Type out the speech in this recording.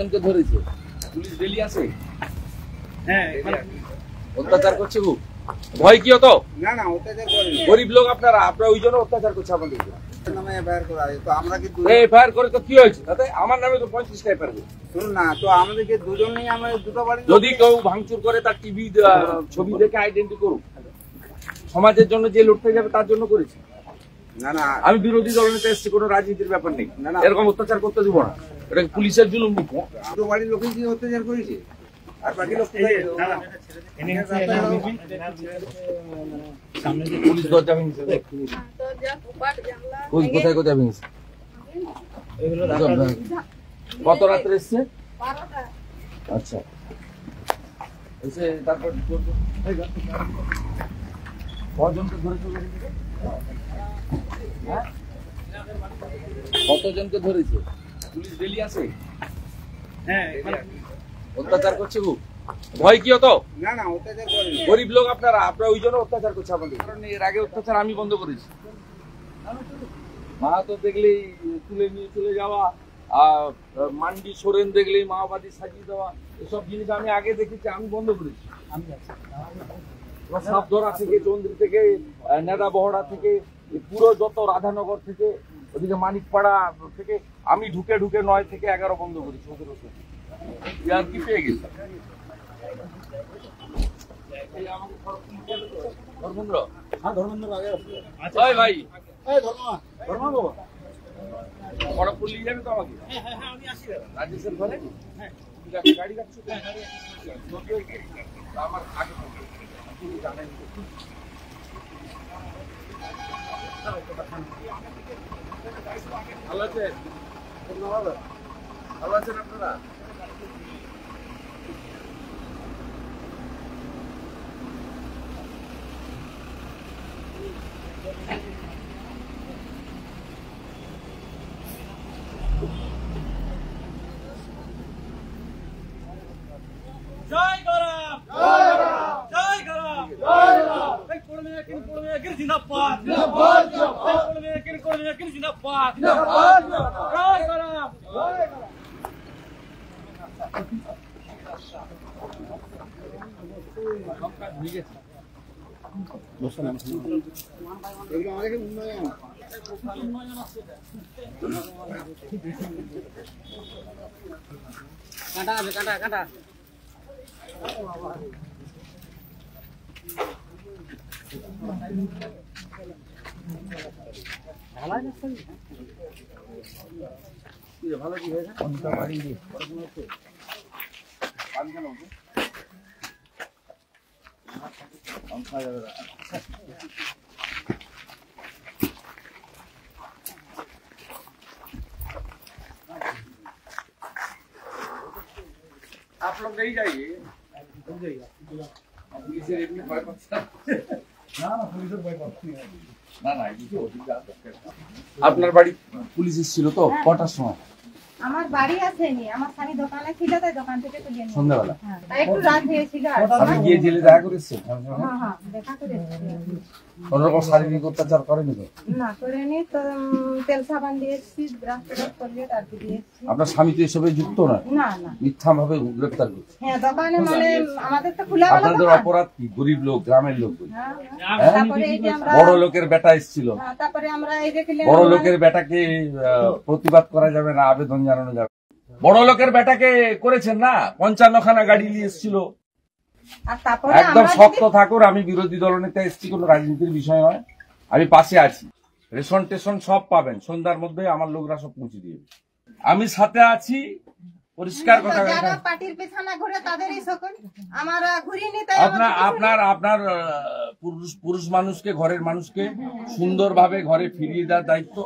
কতজনকে ধরেছে? Police daily আসে? হ্যাঁ, অত্যাচার করছে খুব। ভয় কি হতো? না না অত্যাচার করেনি। গরিব লোক আপনারা ওই জন্য অত্যাচার করছে আপনাদের। নামে এফআইআর করা আছে তো আমরা কি এফআইআর করে তো কি হয়েছে? তাতে আমার নামে তো 35টা এফআইআর করেছে। শুনুন না, তো আমাদেরকে দুজনেই আমাদের দুটো বাড়ি যদি কেউ ভাঙচুর করে তার টিভি ছবি দেখে আইডেন্টি করুক। সমাজের জন্য যে লড়তে যাবে তার জন্য করেছি। না না আমি বিরোধী দল নেতা এসেছি, কোনো রাজনীতির ব্যাপার নেই। এরকম অত্যাচার করতে দিব না, এটা পুলিশের জুলুম দিক। দুটো বাড়ির লোকই কি অত্যাচার করেছে আর বাকি লোক পুলিশ দরজা ভেঙেছে, কোথায় কোথায় ভেঙেছে? কত রাত্রে এসছে? আচ্ছা, এসে তারপর কজনকে ধরেছে? কতজনকে ধরেছে? পুলিশ ডেলি আসে? হ্যাঁ, অত্যাচার করছে খুব। ভয় কি হতো? না না অত্যাচার করেনি। গরিব লোক আপনারা ওই জন্য অত্যাচার করছে আপনাদের। কারণ এর আগে অত্যাচার আমি বন্ধ করেছি। মাহাতো দেখলেই তুলে নিয়ে চলে যাওয়া, মান্ডি সোরেন দেখলেই মাওবাদী সাজিয়ে দেওয়া, এসব জিনিস আমি আগে দেখেছি, আমি বন্ধ করেছি। সাপধরা থেকে, চন্দ্রী থেকে, নেদা বহড়া থেকে, পুরো যত রাধানগর থেকে, ওদিকে মানিকপাড়া থেকে আমি ঢুকে 9 থেকে 11 বন্ধ করেছি। আর কি পেয়ে গেছে ধর্মেন্দ্র? হ্যাঁ ধর্মেন্দ্র আগে ওই ভাই, ধর্ম খড়গপুর নিয়ে যাবে তো আমাকে? আমি আসি রাজেশের ঘরে? হ্যাঁ, গাড়ি রাখছো? আমার আগে জানেন ভালো আছেন? ভালো আছেন আপনারা? জয় গরাম, জয় গরাম, জয় গরাম, জয় গরাম। এই কোড়মে কিন জিন্দাবাদ, জিন্দাবাদ, জিন্দাবাদ। কোড়মে কিন জিন্দাবাদ, জিন্দাবাদ, জিন্দাবাদ। জয় গরাম, জয় গরাম। এগুলো আমাদেরকে উন্নয়ন কাটা আছে, কাটা কাটা। ভালো কি হয়েছে? आप लोग नहीं जाइए, पुलिस एमनी भय पाচ্ছে না। না পুলিশের ভয় পাচ্ছে না। না কিছু অসুবিধা আছে? আপনার বাড়ি পুলিশ এসেছিল তো কটার সময়? আমার বাড়ি আসেনি, আমার স্বামী দোকানে ছিল, তাই দোকান থেকে তুলে নিয়ে সন্ধ্যাবেলা তাই একটু রাত হয়েছিল। আপনি গিয়ে জেলে দেখা করেছেন? হ্যাঁ হ্যাঁ, দেখা করে কোন রকম শারীরিক অত্যাচার করেনি তো? না করেনি তো, তেল সাবান দিয়েছি, ব্রাশ ট্রাশ করলে আর কি দিয়েছি। আপনার স্বামী তো এসবে যুক্ত না? না না, মিথ্যা ভাবে গ্রেফতার করছে। হ্যাঁ দোকানে মানে আমাদের তো খোলা গেল আপনাদের দোকান। অপরাধ কি? গরিব লোক, গ্রামের লোক। হ্যাঁ, হ্যাঁ? তারপরে এই যে আমরা বড় লোকের বেটা এসেছিল, তারপরে আমরা এই দেখলে বড় লোকের বেটাকে প্রতিবাদ করা যাবে না, আবেদন জানানো যাবে? বড় লোকের বেটাকে করেছেন না, 55খানা গাড়ি নিয়ে এসেছিল। আর তারপরে একদম আমরা শক্ত থাকুন, আমি বিরোধী দলনেতা এসেছি, কোনো রাজনীতির বিষয় নয়, আমি পাশে আছি। রেশন টেশন সব পাবেন, সন্ধ্যার মধ্যে আমার লোকরা সব পৌঁছে দিবে। আমি সাথে আছি, পরিষ্কার কথা। যারা পার্টির পেছনে ঘুরে তাদেরই সকল আমরা ঘুরিনি, তাই আপনার পুরুষ মানুষকে, ঘরের মানুষকে সুন্দরভাবে ঘরে ফিরিয়ে দেওয়ার দায়িত্ব